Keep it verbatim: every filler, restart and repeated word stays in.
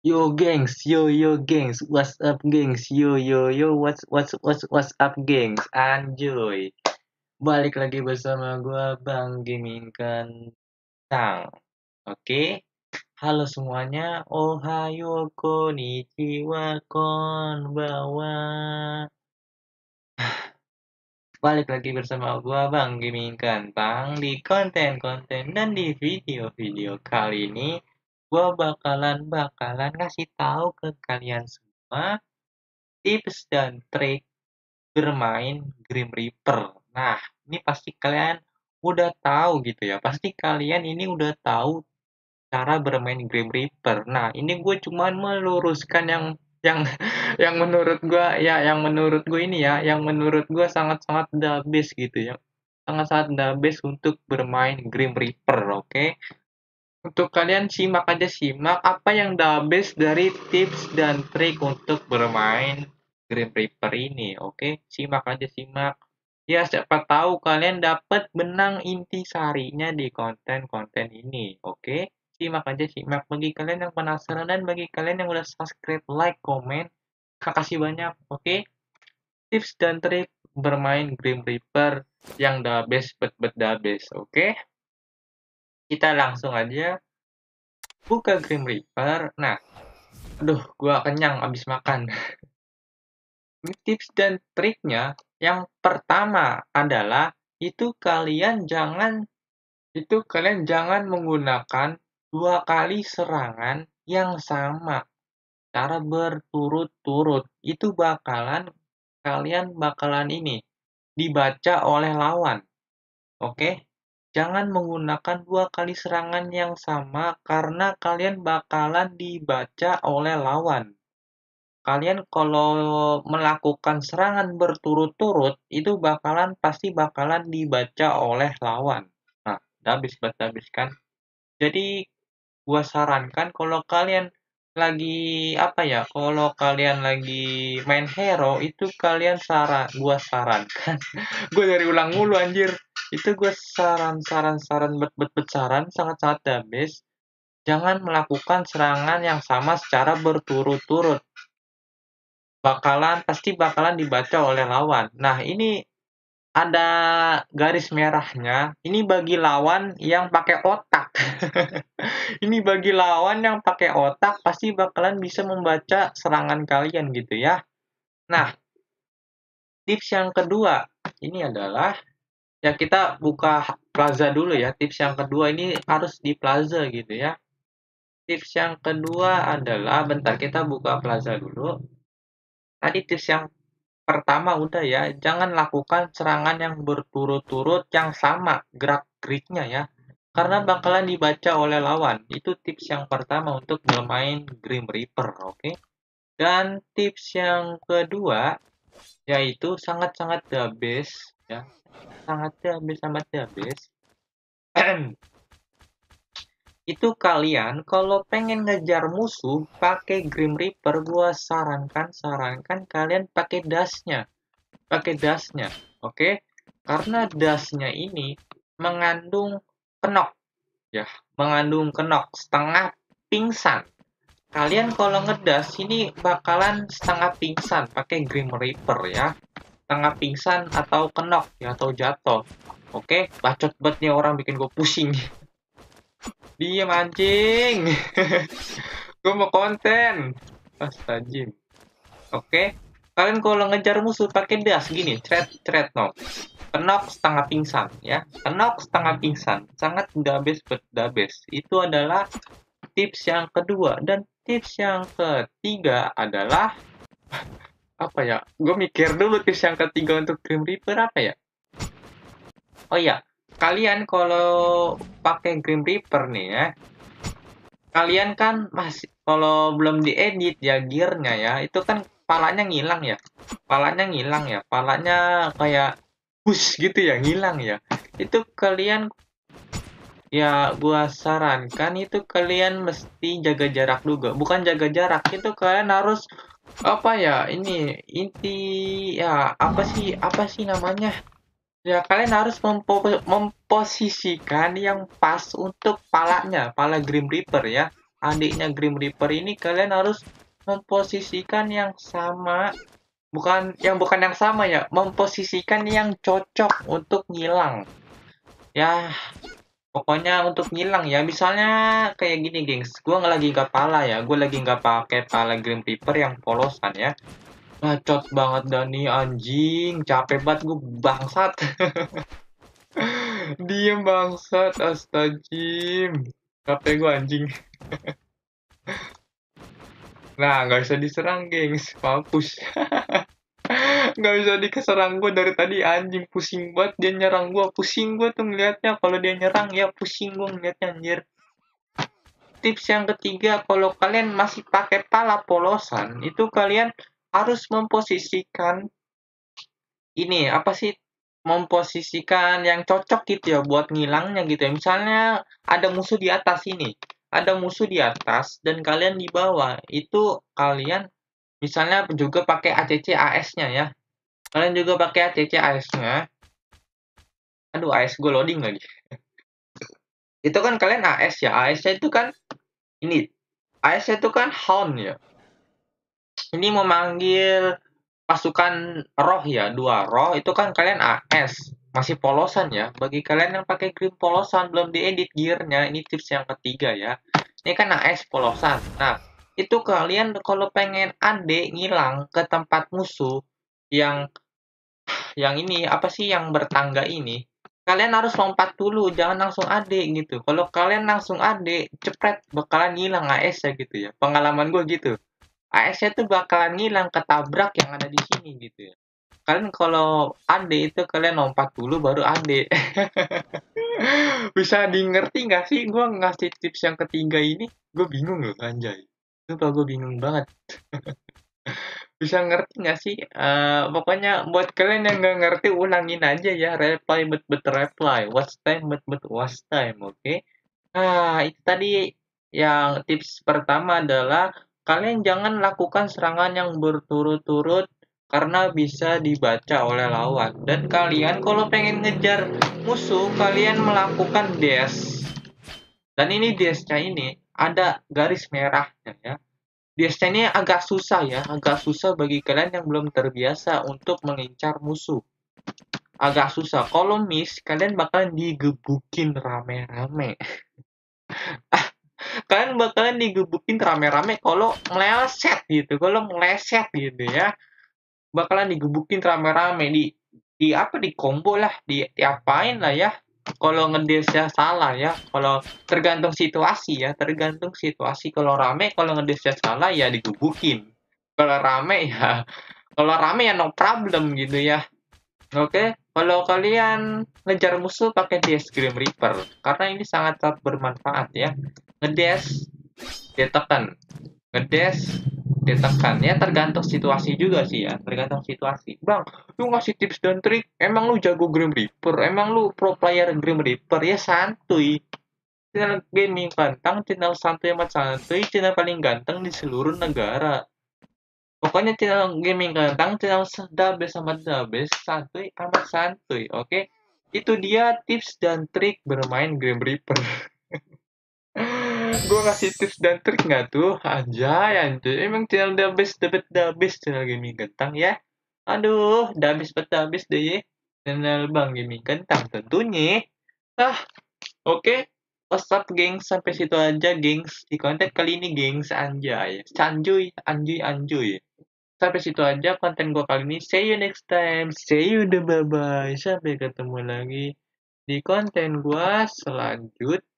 Yo gengs, yo yo gengs, what's up gengs, yo yo yo, what's what's what's what's up gengs, anjoy. Balik lagi bersama gua Bang Gaming Kentang. Oke, halo semuanya, ohayo konnichiwa konbawa. Balik lagi bersama gua Bang Gaming Kentang di konten-konten dan di video-video kali ini gua bakalan bakalan ngasih tahu ke kalian semua tips dan trik bermain Grim Reaper. Nah, ini pasti kalian udah tahu gitu ya. Pasti kalian ini udah tahu cara bermain Grim Reaper. Nah, ini gue cuman meluruskan yang yang yang menurut gue ya, yang menurut gue ini ya, yang menurut gue sangat-sangat the best gitu ya. Sangat-sangat the best untuk bermain Grim Reaper, oke? Okay? Untuk kalian simak aja simak apa yang the best dari tips dan trik untuk bermain Grim Reaper ini. Oke, simak aja simak. Ya, siapa tahu kalian dapat benang inti sarinya di konten-konten ini. Oke, simak aja simak. Bagi kalian yang penasaran dan bagi kalian yang udah subscribe, like, komen, makasih banyak. Oke, tips dan trik bermain Grim Reaper yang the best but but the best. Oke, kita langsung aja buka Grim Reaper. Nah, aduh, gua kenyang abis makan. Ini tips dan triknya, yang pertama adalah itu kalian jangan itu kalian jangan menggunakan dua kali serangan yang sama cara berturut-turut. Itu bakalan kalian bakalan ini dibaca oleh lawan. Oke? Jangan menggunakan dua kali serangan yang sama karena kalian bakalan dibaca oleh lawan. Kalian kalau melakukan serangan berturut-turut, itu bakalan pasti bakalan dibaca oleh lawan. Nah, udah habis habis kan. Jadi gua sarankan kalau kalian lagi apa ya? Kalau kalian lagi main hero itu kalian saran gua sarankan. Gue dari ulang mulu anjir. Itu gue saran-saran-saran bet-bet saran sangat-sangat the best. Jangan melakukan serangan yang sama secara berturut-turut. Bakalan pasti bakalan dibaca oleh lawan. Nah, ini ada garis merahnya. Ini bagi lawan yang pakai otak. Ini bagi lawan yang pakai otak pasti bakalan bisa membaca serangan kalian gitu ya. Nah, tips yang kedua ini adalah ya kita buka Plaza dulu ya. Tips yang kedua ini harus di Plaza gitu ya. Tips yang kedua adalah bentar kita buka Plaza dulu. Tadi tips yang pertama udah ya, jangan lakukan serangan yang berturut-turut yang sama gerak-geriknya ya. Karena bakalan dibaca oleh lawan. Itu tips yang pertama untuk bermain Grim Reaper, oke? Okay? Dan tips yang kedua yaitu sangat-sangat the best ya. Sangat the best, sangat the best. Itu kalian kalau pengen ngejar musuh pakai Grim Reaper, gua sarankan sarankan kalian pakai dashnya, pakai dashnya, oke? Okay? Karena dashnya ini mengandung kenok, ya, mengandung kenok setengah pingsan. Kalian kalau ngedas ini bakalan setengah pingsan pakai Grim Reaper ya, setengah pingsan atau kenok ya atau jatuh, oke? Okay? Bacot banget nih orang bikin gue pusing. Diam anjing. Gue mau konten. Astagfirullah. Oke. Kalian kalau ngejar musuh pakai das gini, cret cret no. Kenok setengah pingsan ya. Kenok setengah pingsan. Sangat dabes berdabes. Itu adalah tips yang kedua dan tips yang ketiga adalah apa ya? Gue mikir dulu tips yang ketiga untuk Grim Reaper apa ya? Oh iya, kalian kalau pakai Grim Reaper nih ya, kalian kan masih kalau belum diedit ya gearnya ya, itu kan palanya ngilang ya, palanya ngilang ya, palanya kayak push gitu ya, ngilang ya. Itu kalian ya gua sarankan itu kalian mesti jaga jarak juga, bukan jaga jarak, itu kalian harus apa ya ini inti ya apa sih apa sih namanya? Ya, kalian harus mempo memposisikan yang pas untuk palanya, pala Grim Reaper ya. adiknya Grim Reaper ini, kalian harus memposisikan yang sama, bukan yang bukan yang sama ya, memposisikan yang cocok untuk ngilang. Ya, pokoknya untuk ngilang ya. Misalnya kayak gini, gengs. Gue nggak lagi nggak pala ya. Gue lagi nggak pakai pala Grim Reaper yang polosan ya. Bacot banget Dani, anjing. Capek banget gue, bangsat. Diem bangsat, astagfirullah. Capek gue anjing. Nah, nggak bisa diserang, gengs. Mampus. Nggak bisa dikeserang gue dari tadi, anjing. Pusing banget dia nyerang gue. Pusing gue tuh ngeliatnya. Kalau dia nyerang ya pusing gue ngeliatnya, anjir. Tips yang ketiga, kalau kalian masih pakai pala polosan, itu kalian harus memposisikan ini, apa sih? Memposisikan yang cocok gitu ya buat ngilangnya gitu ya. Misalnya ada musuh di atas ini. Ada musuh di atas dan kalian di bawah. Itu kalian misalnya juga pakai A C C A S-nya ya. Kalian juga pakai A C C A S-nya. Aduh, A S gue loading lagi. Itu kan kalian A S ya. A S-nya itu kan ini. A S-nya itu kan Hound ya. Ini memanggil pasukan roh ya, dua roh itu kan kalian A S. Masih polosan ya. Bagi kalian yang pakai Grim polosan belum diedit gearnya, ini tips yang ketiga ya. Ini kan A S polosan. Nah, itu kalian kalau pengen ade ngilang ke tempat musuh yang yang ini apa sih yang bertangga ini, kalian harus lompat dulu, jangan langsung ade gitu. Kalau kalian langsung ade, cepet bakalan ngilang A S ya gitu ya. Pengalaman gue gitu. A S-nya tuh bakalan ngilang, ketabrak yang ada di sini gitu ya. Kalian kalau ade itu kalian lompat dulu baru ade. Bisa di ngerti nggak sih gue ngasih tips yang ketiga ini? Gue bingung loh, anjay. Sumpah gue bingung banget. Bisa ngerti nggak sih? Eh, pokoknya buat kalian yang nggak ngerti ulangin aja ya. Reply but but reply. Watch time but but watch time. Oke. Okay? Nah, itu tadi yang tips pertama adalah kalian jangan lakukan serangan yang berturut-turut karena bisa dibaca oleh lawan. Dan kalian kalau pengen ngejar musuh, kalian melakukan dash. Dan ini dash-nya ini ada garis merahnya ya. Dash-nya ini agak susah ya, agak susah bagi kalian yang belum terbiasa untuk mengincar musuh. Agak susah. Kalau miss, kalian bakalan digebukin rame-rame. Kalian bakalan digebukin rame-rame kalau meleset gitu, kalau meleset gitu ya. Bakalan digebukin rame-rame di di apa di combo lah, di diapain lah ya. Kalau ngedesnya salah ya, kalau tergantung situasi ya, tergantung situasi. Kalau rame, kalau ngedesnya salah ya digebukin. Kalau rame ya, kalau rame ya no problem gitu ya. Oke, kalau kalian ngejar musuh pakai dash Grim Reaper, karena ini sangat sangat bermanfaat ya. Ngedash, ditekan, ngedash, ditekan. Ya tergantung situasi juga sih ya, tergantung situasi. Bang, lu ngasih tips dan trik, emang lu jago Grim Reaper, emang lu pro player Grim Reaper, ya santuy. Channel gaming pantang, channel santuy amat santuy, channel paling ganteng di seluruh negara. Pokoknya channel gaming kentang, channel dabes sama dabes, santuy amat santuy, oke? Okay? Itu dia tips dan trik bermain Grim Reaper. Gue ngasih tips dan trik nggak tuh? Anjay, anjay. Emang channel dabes, dabes, dabes channel gaming kentang ya? Aduh, dabes bet dabes deh ya. Channel Bang Gaming Kentang tentunya. Ah, oke. Okay. What's up, gengs? Sampai situ aja, gengs. Di konten kali ini, gengs. Anjay. Sanjuy, anjuy, anjuy. Sampai situ aja konten gue kali ini. See you next time. See you, bye-bye. Sampai ketemu lagi di konten gue selanjutnya.